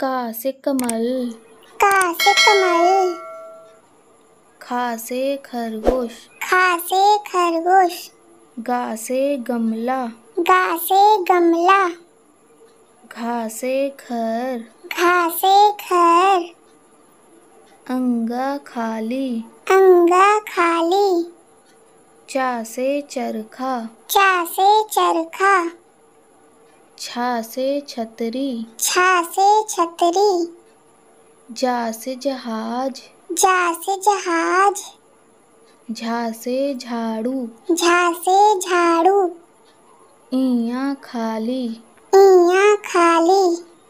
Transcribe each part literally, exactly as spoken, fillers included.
का से कमल, का से कमल। खा से खरगोश, खा से खरगोश। गा से गमला, गा से गमला। घा से घर, घा से घर। अंगा खाली, अंगा खाली। चा से चरखा, चा से चरखा। छा से छतरी, छा से छतरी। जा से जहाज, जा से जहाज। झा से झाड़ू, झा से झाड़ू। इया खाली, इया खाली।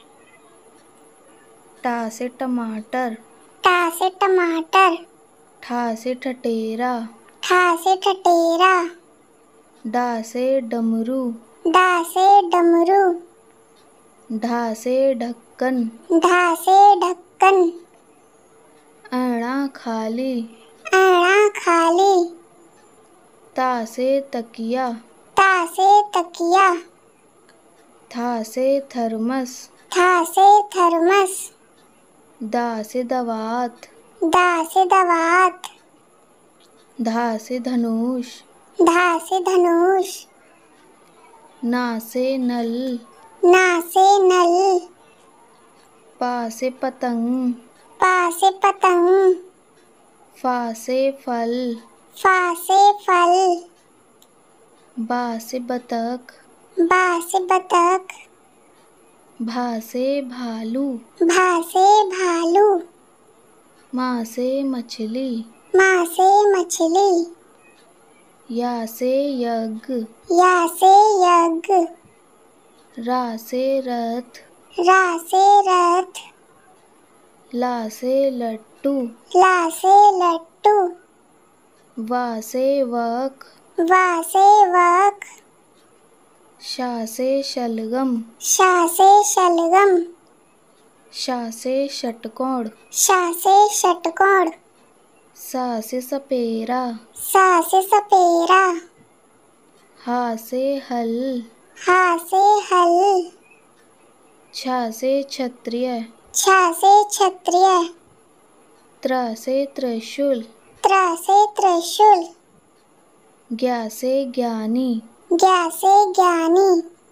टा से टमाटर, टा से टमाटर। ठा से ठठेरा, ठा से ठठेरा। डा से डमरू, डा से डमरू। ढा से ढक्कन, ढा से ढक्कन। अणा खाली, अणा खाली। ता से तकिया, ता से तकिया। था से थर्मस, था से थर्मस। दा से दवात, दा से दवात। धा से धनुष, धा से धनुष। ना से नल, ना से नल। पा से पतंग, पा से पतंग। फा से फल, फा से फल। बा से बतख, बा से बतख। भा से भालू, भा से भालू। मा से मछली, माँ से मछली। या से यज्ञ, या से यज्ञ। रा से रथ, रा से रथ। ला से लट्टू, ला से लट्टू। वा से वक, वा से वक। शा से शलगम, शा से शलगम। शा से षटकोण, शा से षटकोण। सा से सपेरा, सा से सपेरा। हा से हल, हा से हल। छा से क्षत्रिय, छा से क्षत्रिय। त्रा से त्रिशूल, त्रा से त्रिशूल। ज्ञा से ज्ञानी, ज्ञा से ज्ञानी।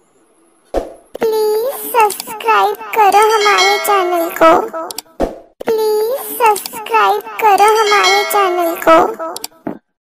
प्लीज सब्सक्राइब करो हमारे चैनल को। प्लीज सब्सक्राइब करो हमारे चैनल को।